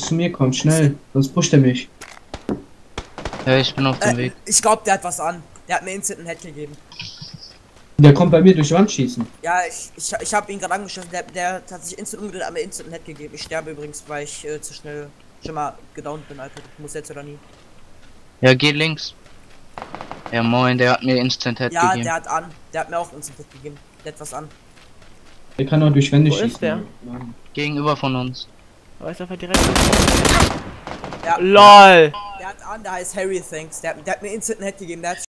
zu mir kommt, schnell, sonst pusht er mich. Ja, ich bin auf dem Weg. Ich glaube, der hat was an. Der hat mir instant einen Head gegeben. Der kommt bei mir durch die Wand schießen. Ja, ich habe ihn gerade angeschossen. Der hat sich instant umgedreht, hat mir instant einen Head gegeben. Ich sterbe übrigens, weil ich zu schnell schon mal gedownt bin, Alter. Ich muss jetzt oder nie. Ja, geh links. Ja, moin, der hat mir Instant Head Ja, gegeben. der hat an. Der hat mir auch instant Head gegeben. Der hat was an. Der kann auch durch Wände Wo schießen. ist der? Gegenüber von uns. Aber ist einfach direkt. Ja, LOL! der hat an, der heißt Harry Thanks. Der hat mir instant einen Head gegeben. Der hat